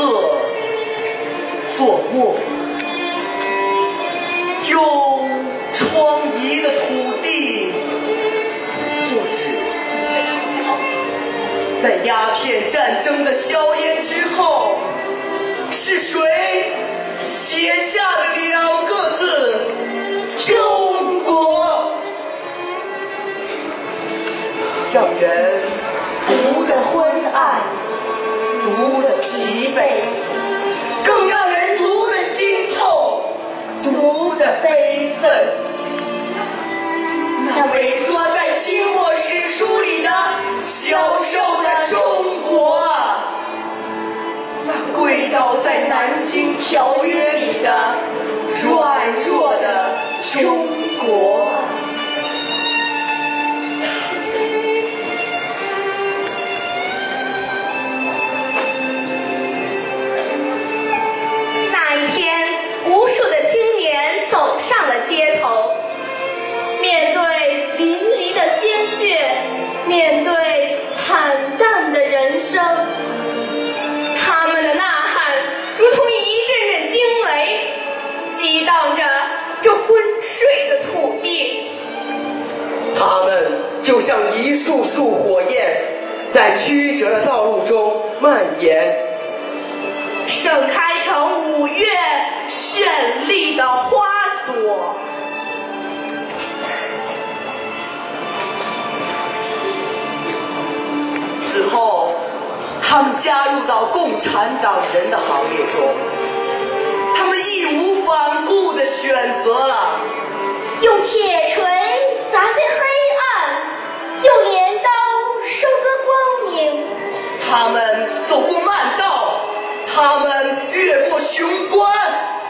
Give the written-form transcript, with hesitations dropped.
色做墨，用疮痍的土地做纸。在鸦片战争的硝烟之后，是谁写下的2个字“中国”？让人读得昏暗，读得疲惫，更让人读得心痛，读得悲愤。那萎缩在清末史书里的消瘦的中国啊，那跪倒在南京条约里的软弱的中国啊。 那一天，无数的青年走上了街头，面对淋漓的鲜血，面对惨淡的人生，他们的呐喊如同一阵阵惊雷，激荡着这昏睡的土地。 他们就像一束束火焰，在曲折的道路中蔓延， 盛开成5月绚丽的花朵。 此后，他们加入到共产党人的行列中，他们义无反顾地选择了用铁锤砸碎黑暗，用镰刀收割光明。 他们走过慢道，他们越过雄关，